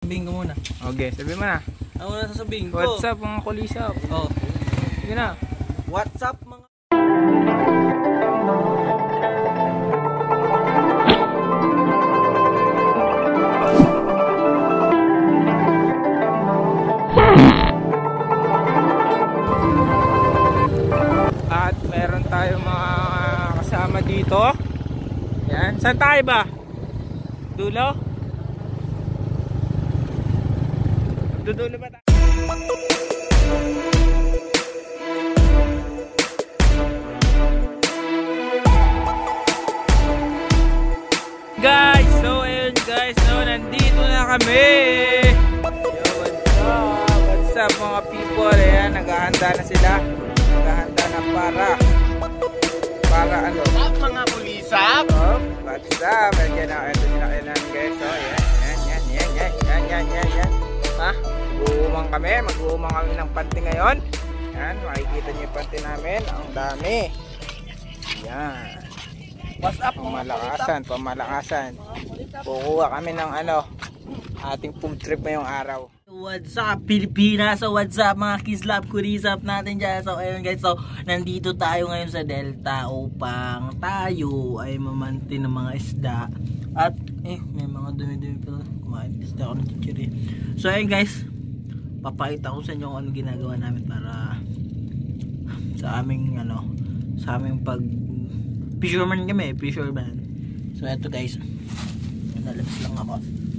Sabihin ko muna. Okay, sabihin mo na. Ano na sasabihin ko? What's up mga kulisap? Oh. Sige na. What's up mga... At meron tayong mga kasama dito. Yan. Saan tayo ba? Dulo? Dudulo ba tayo? Guys, so ayun guys, so nandito na kami. Yo, what's up mga people? Ayan, naghahanda na sila. Naghahanda na para ano? Up mga kulisap! Oh, what's up? Ayan na, ito sila kailan guys. So yan. Ha? Mag-uumang kami ng panty ngayon. Yan, makikita niyo yung panty namin. Ang dami. Yan. What's up mga Pamalakasan. Kukuha kami ng ano, ating food trip ngayong araw. What's up Pilipinas? So what's up mga kislap, kulisap natin dyan. So ayun guys, so nandito tayo ngayon sa Delta upang tayo ay mamanti ng mga isda. At may mga dumi-dumi pa. Kumain isda ako ng chichiri. So ayun guys, papakita ko sa inyo kung ano ginagawa namin para sa aming pag fisherman kami, fisherman. So eto guys, nalabas lang ako.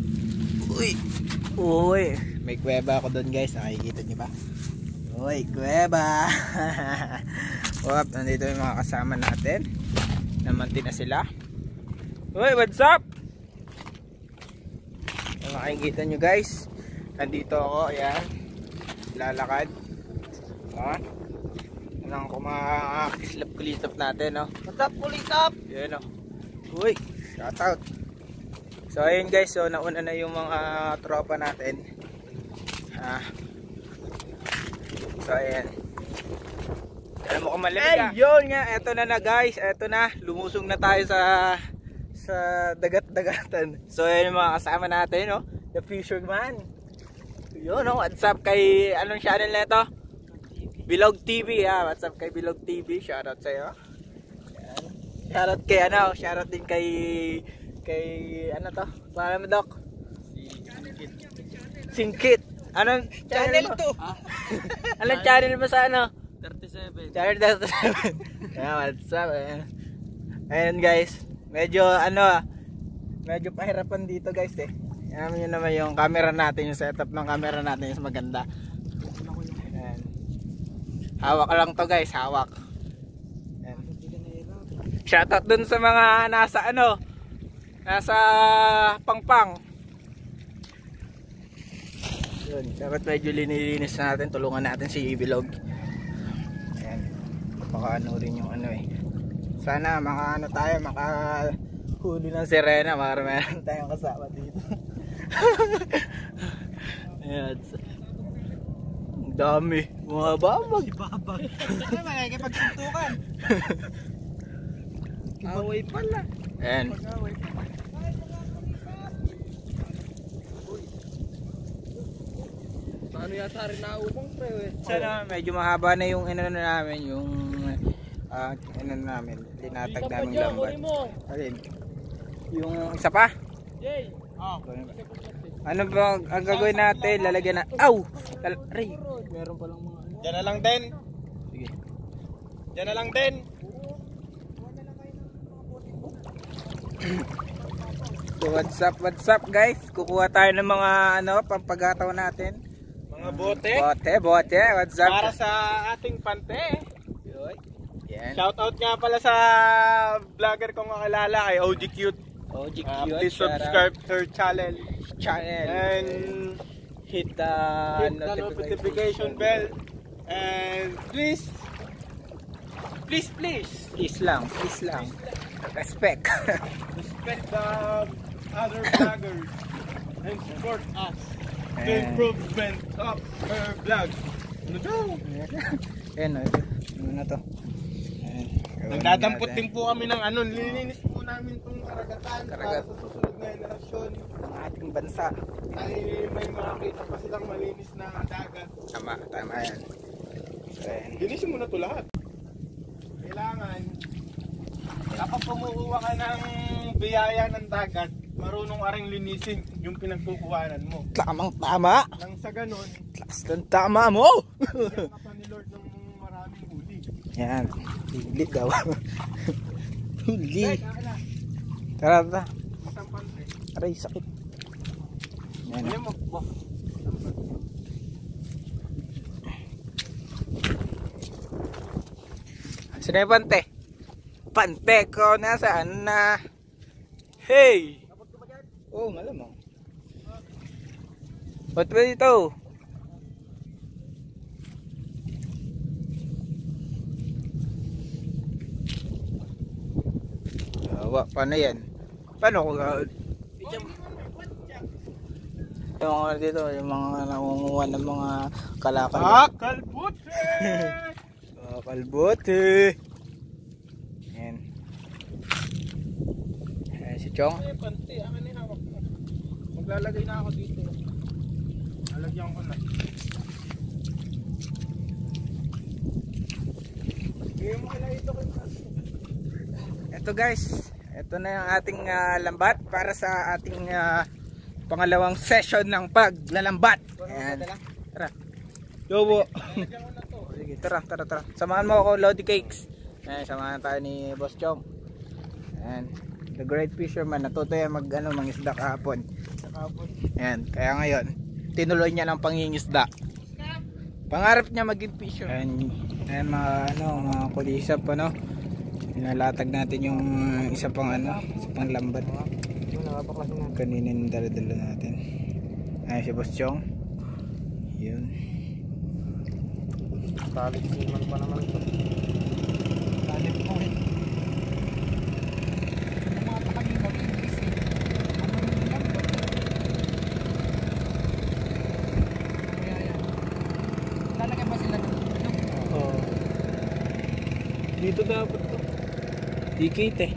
Uy, may kuweba ako doon guys, nakikita niyo ba? Uy, kuweba. Wap, nandito yung mga kasama natin. Namanti na sila. Uy, what's up? Kung makikita nyo guys, nandito ako, ayan. Lalakad. Anong kumakislap kulisap natin, no? What's up kulisap? Yan, no? Uy, shout out. So ayun guys, so nauna na yung mga tropa natin. So ayan. Alam mo kung malamig ka. Yun nga, eto na guys. Eto na, lumusong na tayo sa dagat-dagatan. So ayan yung mga kasama natin, no? The fisherman. Yun, no? What's up kay, anong channel na ito? Bilog TV, ha? What's up kay Bilog TV? Shoutout sa'yo. Ayan. Shoutout kay shoutout din kay ano to? Para mo Doc? Singkit. Anong channel to? Anong channel mo sa ano? 37. Channel 37. Yeah, what's up? Ayan guys, medyo medyo pahirapan dito guys Alam niyo naman yung camera natin, yung setup ng camera natin is maganda. Ayan. Hawak lang to guys, hawak. Ayan. Shoutout dun sa mga nasa pangpang. Yun, dapat medyo linilinis natin, tulungan natin si Bilog. Ayan. Baka rin yung sana makahuli ng sirena para meron tayong kasama dito. Ayan. Ang dami, mga babag. Ano ba, nakikipagsuntukan? Away pala. Ayan. Ano yata rin naubang pre Sana medyo mahaba na yung namin, yung linatag namin lambat. Alin? Yung isa pa? Jay. Ano ba ang gagawin natin? Lalagyan na. Ray, meron pa lang mga Diyan na lang din. Sige. Diyan na lang din. So what's up guys? Kukuha tayo ng mga pampagataw natin. Mga bote. Bote. What's up? Para sa ating pante. Yan. Shout out nga pala sa vlogger kong kakilala kay OG Cute. Please subscribe her channel and hit the notification bell and please lang respect the other vloggers and support us the improvement of her vlog. Ano daw? Ano na to? Nagdadampot din po kami ng nililinis po namin itong karagatan para sa susunod na henerasyon ng ating bansa ay may makakita pa silang malinis na dagat. Tama yan. Ayan. Linisin mo na ito lahat. Kailangan, kapag kumukuha ka ng biyaya ng dagat, marunong aring linisin yung pinagkukuhanan mo. Tamang-tama. Nang sa ganun, Tama mo. bigyan ka pa ni Lord ng maraming huli. Yan. Huli daw. Huli. Tara. Isang pante. Aray, sakit. Yan. Ayan mo. Sino yung pante? Pante ko nasaan na? Hey! Oo, malamang. Ba't ba dito? Paano yan? Paano ko yung mga dito, yung mga nangunguha ng mga kalakal. Kalbuti! Kalbuti! Yan. Ayan si Chong. Ay, pante, ang ano yung hawak mo. Maglalagay na ako dito. Lalagyan ko na. Bigyan mo kailangan ito kayo. Ito guys, ito na yung ating lambat para sa ating pangalawang session ng paglalambat. Ayan. Tara. Yobo. Sige, tara. Samahan mo ako, Lodi Cakes. Ayan, samahan tayo ni Boss Chong. Ayan. The Great Fisherman. Natuto yan mangisda kahapon. Ayan. Kaya ngayon, tinuloy niya ng pangingisda. Pangarap niya maging fisher. Ayan mga kulisap Inalatag natin yung isa pang lambat. Kanina yung dala-dala natin. Ayan si Boss Chong. Yun. Talit siman pa naman ito. Talit mo eh. Mga takagin mo rin kasi. Ayan. Lalagay ba sila ng Oo. Dito dapat to. dikit eh.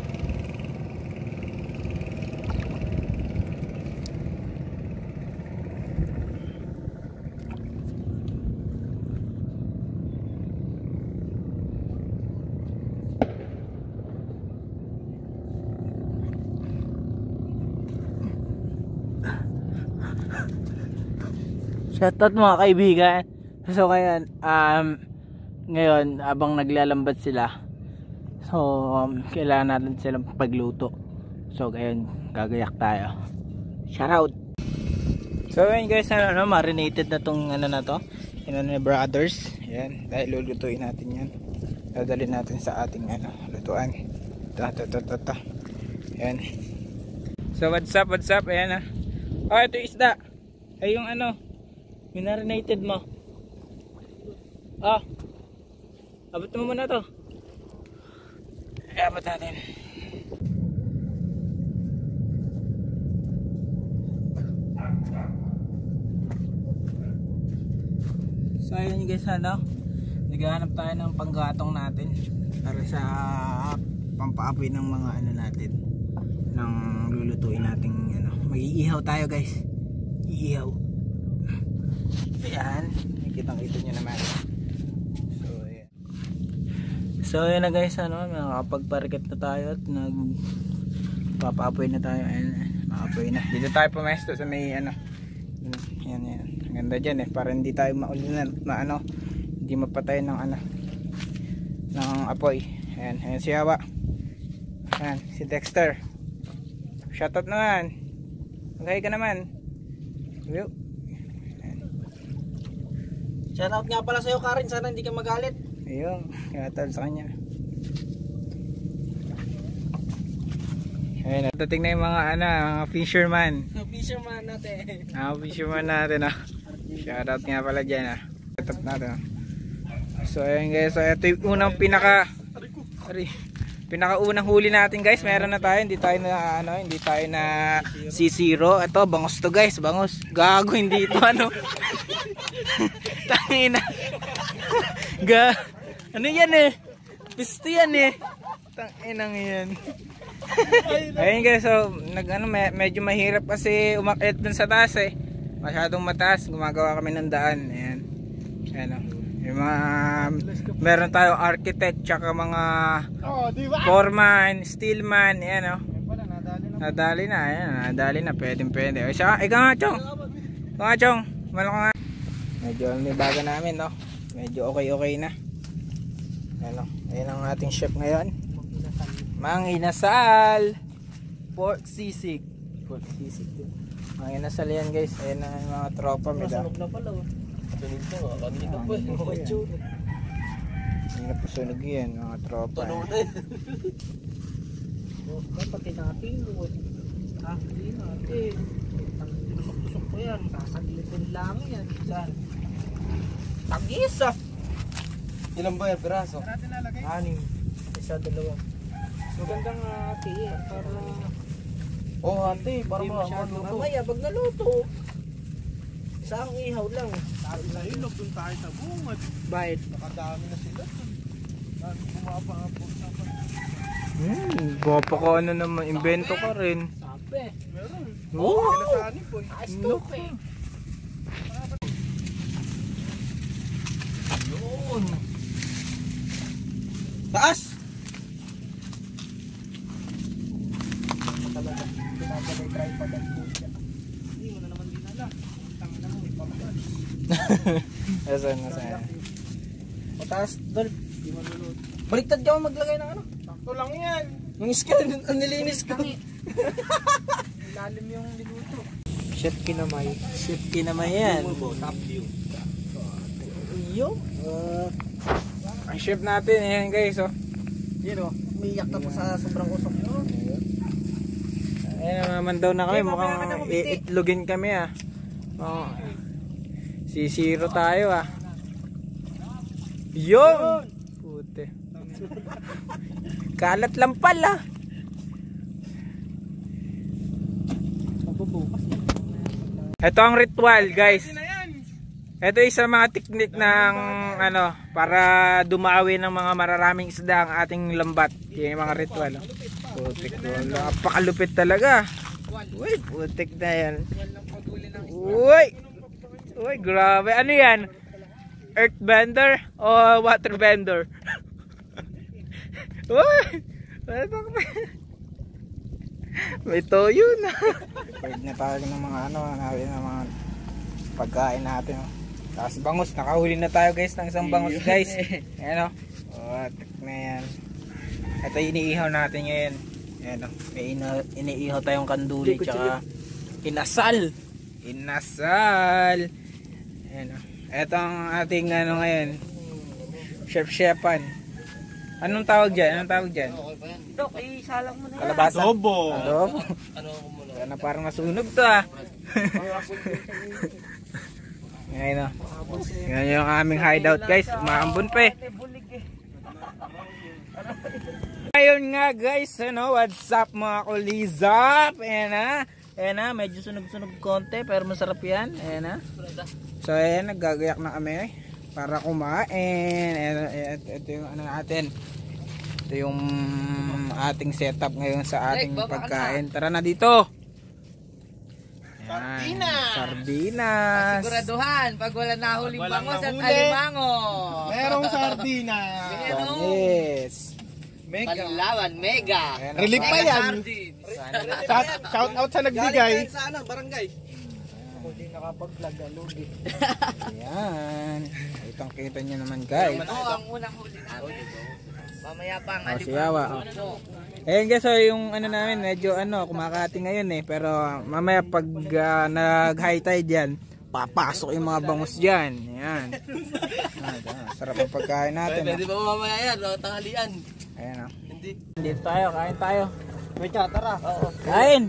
Shoutout mga kaibigan. So ngayon abang naglalambat sila, so kailangan natin silang pagluto. So ngayon gagayak tayo. Shoutout. So ngayon guys, marinated na tong na to. Ni brothers. Yan, dahil lulutuin natin yan. Dadalhin natin sa ating lutuan. Ta. Yan. So what's up? Ayan oh, ito isda. Ay yung minarinated mo. Abot mo muna to. Abot natin. So ayun guys, naghahanap tayo ng panggatong natin para sa pampaapoy ng mga natin, ng lulutuin nating mag-iihaw tayo guys. Iihaw. Ayan, kitang-kita nyo naman. So ayan na guys, nakapagparket na tayo at nagpapaapoy na tayo. Ayan, maapoy na. Dito tayo pumesto sa may yan. Ang ganda dyan para hindi tayo maulinan hindi mapatay ng ng apoy. Ayan si Hawa. Ayan si Dexter. Shoutout naman. Maghay ka naman. Shoutout nga pala sa'yo Karin, sana hindi ka magalit. Ayun, shoutout sa kanya. Ayun, natating na yung mga mga fisherman. Fisherman natin. Fisherman natin Shoutout nga pala dyan Shoutout natin So ayun guys, so ito yung unang pinakaunang huli natin guys. Meron na tayo, hindi tayo na sisiro. Ito, bangos to guys, bangos. Gago, hindi ito Tangina. Ano yan pisto yan Tanginang yan. Ayun guys, so medyo mahirap kasi umakyat dun sa taas masyadong mataas, gumagawa kami ng daan. Ayan. Ayan o. Yung mga, meron tayong architect, tsaka mga foreman, steelman. Ayan o. Nadali na, ayan. Nadali na, pwede. Ikaw nga, Chong. Ikaw nga, Chong. Malaki nga. Medyo nibaga namin, no. Medyo okay na. Ayan o. Ayan ang ating chef ngayon. Mang Inasal. Pork sisig. Mang Inasal yan, guys. Ayan ang mga tropa. Sunog na pala, oh. Sunog na, kanina pa. Hindi na po sunog yan, mga tropa. Sunog na. Pati natin, hindi natin. Tusok ko yan. Sasaglitin lang yan. Saan? Tagis ah. Ilan ba yan, piraso? 6. Isa, 2. Magandang ati eh. Para... Ate, para maluto. Mamaya, pag naluto. Isang ihaw lang. Sa ilog, dun tayo sa bungad. Bakit? Nakadami na sila. Dami kumapangapos na pa. Bapa ka ano naman, invento ka rin. Sabi. Meron. Oo. Kailansanin po. Stupe. Yun. Taas! Hindi mo na naman dinala. Tangin na mo, ipapagod. Nasaan? Pataas, Dol. Di malulot. Baliktad ka mo maglagay ng ano? Sakto lang yan. Yung skin, ang nilinis ko. Ilalim yung niluto. Chef Kinamay yan. Top view. Yung ang chef natin, ayan guys, oh. Yun o, umiyak na po sa sobrang usok nyo. Ayan naman daw na kami, mukhang iitlogin kami ah. Oh. Sisiro tayo ah. Yun! Pute. Kalat lang pala. Ito ang ritual, guys. Ito isa mga teknik ng ano, para dumawi ng mga mararaming isda ang ating lambat. Yung mga ritual. Putik ko. Napakalupit talaga. Uy, putik na yan. Uy, grabe. Ano yan? Earthbender o waterbender? Uy! May toyo na. Pwede na tayo ng mga ano, ng mga pagkain natin. Tapos bangus, nakahuli na tayo guys ng isang bangus guys. Ayan o. Tik na yan. Ito iniihaw natin ngayon. Ayan o. May iniihaw tayong kanduli tsaka inasal. Ayan o. Ito ang ating ano ngayon. Chef-chefan. Anong tawag dyan? Dok, isalang mo na yan. Kalabasa? Adobo. Ano parang nasunog to ah. Ngayon o. Yan yung aming hideout guys. Umaambon pa eh. Ngayon nga guys, ano, what's up mga kulizap? Ayan na, medyo sunog-sunog konti pero masarap yan. Ayan na. So ayan, naggagayak na kami para kumain. Ito yung ano natin. Ito yung ating setup ngayon sa ating pagkain. Tara na dito. Sardinas. Siguraduhan, pag wala nahuling bangos at alimango. Merong sardinas. Yes. Panlawan, mega. Relief pa yan. Shout out sa nagbigay. Sa barangay. Hindi nakapag-vlog alugi. Ayan. Itong kita nyo naman guys. Ito ang unang huli namin. Mamaya pang siyawa. Ayan guys, so yung ano namin medyo ano kumakati ngayon eh. Pero mamaya pag nag-high tide yan, papasok yung mga bangus dyan. Ayan. Sarap ang pagkain natin. Pwede ba mamaya yan? Tanghalian. Ayan o. Hindi. Dito tayo, kain tayo. May tara. Oo. Kain!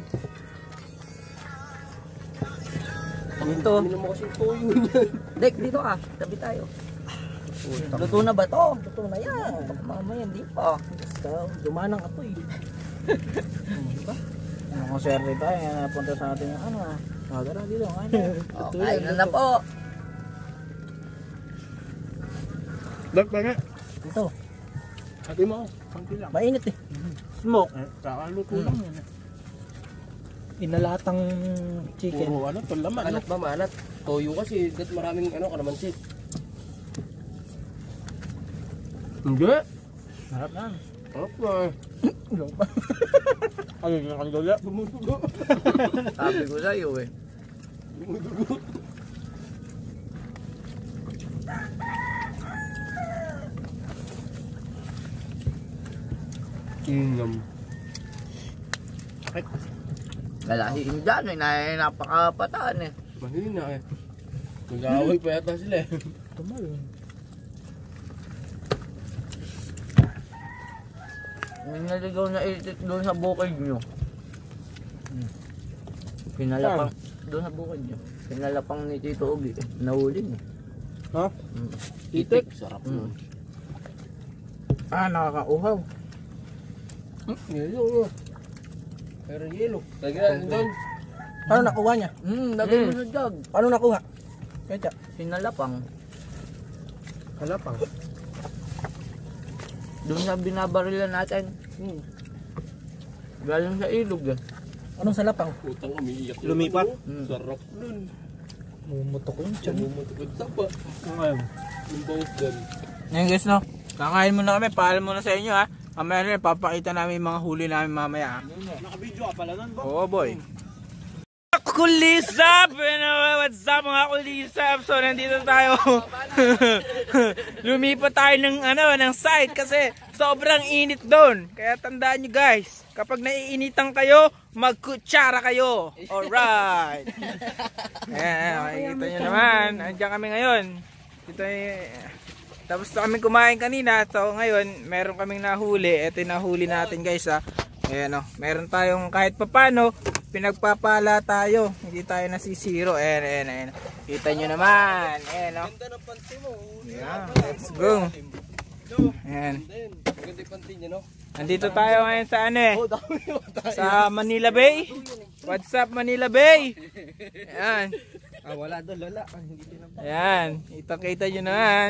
Dito. Dek, dito ka. Tabi tayo. Luto na ba to? Luto na yan. Mamaya hindi pa. Dumanang apoy. Diba? Kung swerte tayo, napunta sa atin yung ano ah. Magara dito, kain na. Kain na po. Dok, banga. Ito. Hati mo. Konti lang. Mainit eh. Smoke. Kakaluto lang yan. Inalatang chicken. Puro ano, to laman. Alat ba maalat? Toyo kasi, gat maraming ano, kalamansi. Hindi. Harap na. Harap na. Ayun yung kandala. Bumudugo. Sabi ko sa'yo eh. Dumudugo. Ingam. Lalahiin dyan eh, napakapataan eh. Mahina eh. Mag-aaway pa yata sila eh. Tumal. May naligaw na itik doon sa bukid nyo. Pinalapang, doon sa bukid nyo. Pinalapang ni Tito Ugi. Nahuli niya. Ha? Itik. Sarap nun. Ah, nakakauhaw. Yelo. Pero yelo. Lagyan doon. Ano nakuha niya? Lagay mo sa jug. Ano nakuha? Kaya Pinalapang. kalapang. Doon sa binabarilan natin. Galing sa ilog eh. Anong salapang? Utang umiiyak. Lumipat? Sarap nun. Mumutok yung tiyan. Namumutok ang taba. Ngayon. Yung bangos doon. Ngayon guys, no? Kakain muna kami. Paalam muna sa inyo ha. Mamaya rin, papakita namin yung mga huli namin mamaya. Naka-video ka pala nun ba? Oo boy. Kulisap! What's up mga kulisap? So nandito tayo. Lumipat tayo ng site kasi sobrang init doon. Kaya tandaan nyo guys, kapag naiinitan kayo, magkutsara kayo. Alright. Ayan, makikita nyo naman. Andiyan kami ngayon. Dito tapos kami kumain kanina. So ngayon, meron kaming nahuli. Ito yung nahuli natin guys ha. Ayan o, meron tayong kahit papano, pinagpapala tayo. Hindi tayo nasisiro. Ayan. Kita nyo naman. Ayan o. Ganda ng panty mo. Yeah, let's go. Ayan. Maganda yung panty niya, no? Nandito tayo ngayon sa ano eh. Oh, dami mo tayo. Sa Manila Bay. What's up Manila Bay? Ayan. Ah, wala doon, lala. Ayan. Kita nyo naman.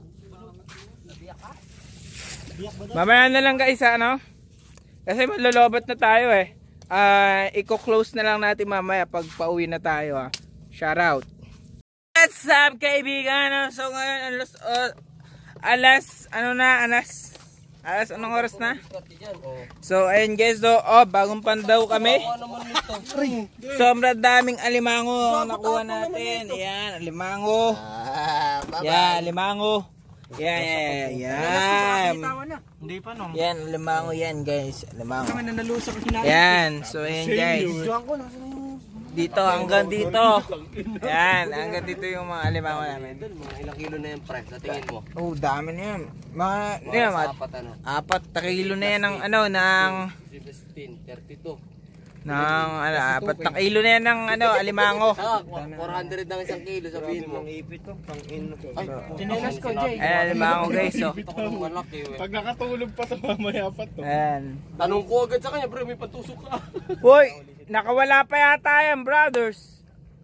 Mamaya na lang guys ano. Kasi malolobat na tayo eh. Iko-close na lang natin mamaya pag pauwi na tayo ha. Shout out. What's up kaibigan? So ngayon alas anong oras na? So ayun guys, bagong pandaw kami. Sobrang daming alimango nakuha natin. Ayan, alimango. Yan, alimango. Yan. Hindi pa no. Yan, alimango yan guys. Alimango. Kami nanalusok sila. Yan, so ayan guys. Dito, hanggang dito. Yan, hanggang dito yung mga alimango namin. Mga ilang kilo na yung price, sa tingin mo? Oh, dami na yan. Mga Apat ano? 4 kilo na yan ng 16, 32. 4 na kilo na yan ng alimango. 400 ng isang kilo, sabihin mo. Ay, Tinelas ko, Jay. Ayan, alimango guys. So. Pag nakatulog pa sa mamaya pa to. Ayan. Tanong ko agad sa kanya, bro, may patusok ka. Hoy, nakawala pa yata yan, brothers.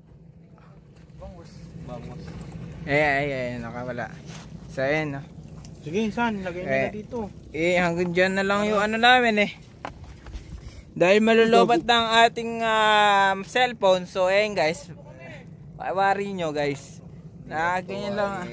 Ayan, nakawala. So, ayan. Sige, san, lagay nila dito. Hanggang dyan na lang yung ano namin eh. Dahil malulubat ng ating cellphone. So, ayan guys. Pawari nyo guys. Ganyan lang.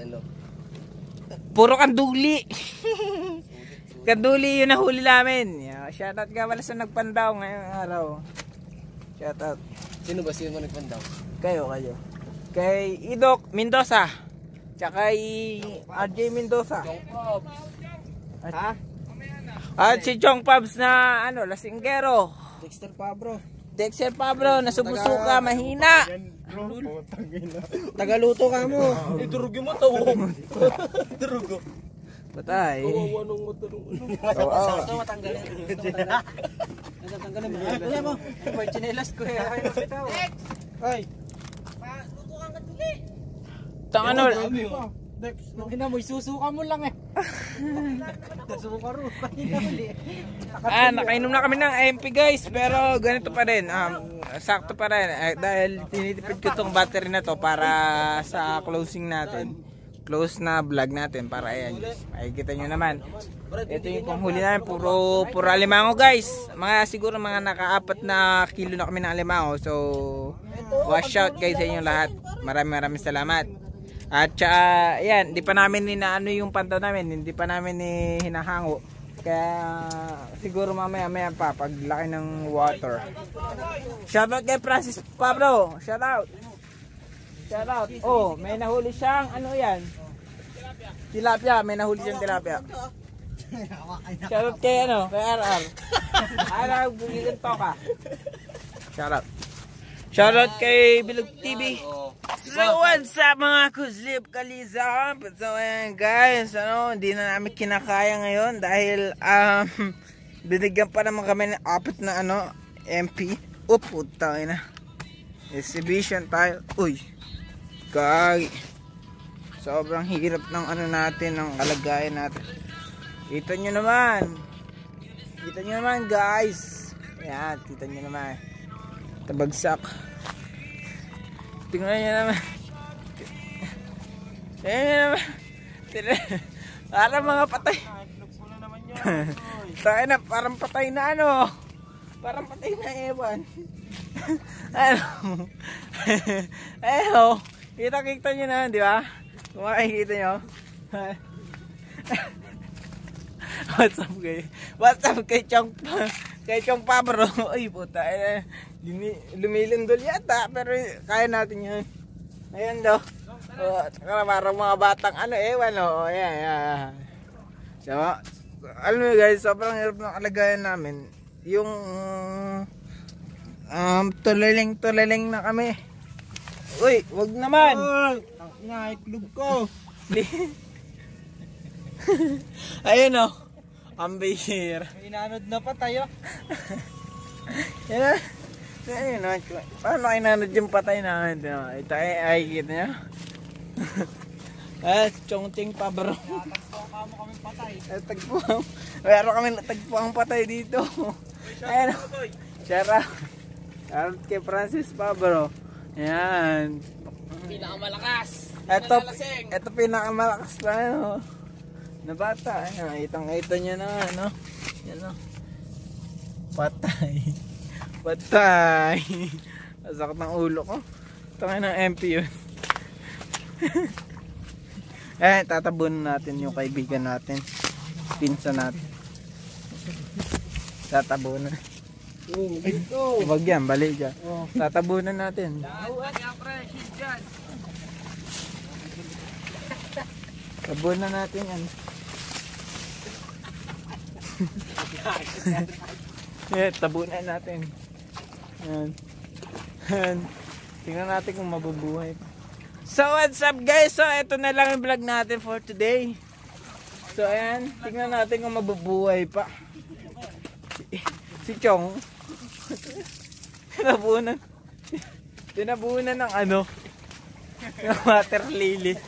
Puro kanduli. Kanduli yung nahuli namin. Shoutout ka pala sa nagpandaw ngayong araw. Shoutout. Sino mo nagpandaw? Kayo. Kay Idok Mendoza. Tsaka kay RJ Mendoza. Ha? At si Chong Pabs na lasinggero. Dexter Pabro na subusuka mahina. Tagaluto ka mo. Iturugin mo to. Turugo. Patay. Anong matanong? Oo. Matanggalin. Natanggalin mo. Wala mo. May chinelas ko eh. Ay. Tang ano? Ina mo, susuka mo lang eh. Susuka ro. Nakainom na kami ng MP guys, pero ganito pa rin. Sakto pa rin dahil tinitipid ko tong battery na to para sa closing natin. close na vlog natin para ayan. Makikita nyo naman. Ito yung panghuli namin. Puro alimango guys. Siguro mga naka-4 na kilo na kami ng alimango. So wash out guys sa inyo lahat. Maraming salamat. At saka ayan, hindi pa namin inaano yung pantaw namin. Hindi pa namin hinahango. Kaya siguro mamaya pa pag laki ng water. Shoutout kay Francis Pablo. Shoutout. Oh, may nahuli siyang ano yan? Tilapia, may nahuli siyang tilapia. Shoutout kay ano, kay RR. RR bugilan to ka. Shoutout kay Bilog TV. So what's up mga kuslip kalizap? So ayan guys, hindi na namin kinakaya ngayon dahil binigyan pa naman kami ng 4 na MP. Puta na. Exhibition tayo. Uy. Kagi. Sobrang hirap ng natin, ng kalagayan natin. Kita nyo naman guys. Ayan, kita nyo naman. Tabagsak. Tingnan nyo naman. Parang mga patay. Tayo na, parang patay na Parang patay na ewan. Kita nyo na, di ba? Kung makikita nyo. What's up kay Chong Pabro? Ay puta, lumilindol yata, pero kaya natin yan. Ayan daw. Parang mga batang ewan ayan. So, alam mo guys, sobrang hirap ng kalagayan namin. Yung tuliling na kami. Uy, wag naman. Itlog ko. Ayun ang bihir. Inanod na pa tayo. Yan ayun paano inanod yung patay namin? Ito ay kita nyo. Chongting Pabro. Tagpuan kami patay. Meron kami natagpuan patay dito. Ayun. Shoutout kay Francis Pabro. Yan. Pinakamalakas. Ito pinakamalakas pa na bata. Itang-ito niya na Yan Patay. Masakit ng ulo ko. Tangin ng MP yun. Tatabunan natin yung kaibigan natin. Pinsan natin. Tatabunan. Wag yan, bali dyan. Tatabunan natin. Tabunan natin yan. Tabunan natin. Yan. Tingnan natin kung mabubuhay pa. So what's up guys? So ito na lang yung vlog natin for today. So ayan, tingnan natin kung mabubuhay pa. Si Chong. Tinabunan ng ng water lily.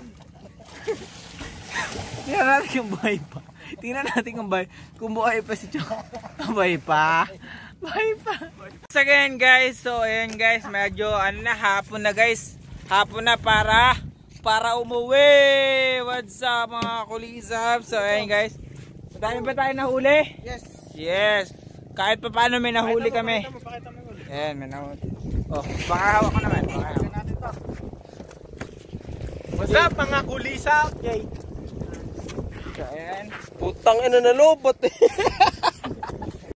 Tingnan natin kung buhay pa. Kung buhay pa si Chong. Buhay pa. So again guys, medyo hapon na guys. Hapon na para umuwi. What's up mga kulisap? So ayan guys. Madami ba tayo nahuli? Yes. Kahit pa paano may nahuli kami. Ayan, may nahuli. Baka hawak ko naman. What's up mga kulisap? So ayan. Putang ina na lobot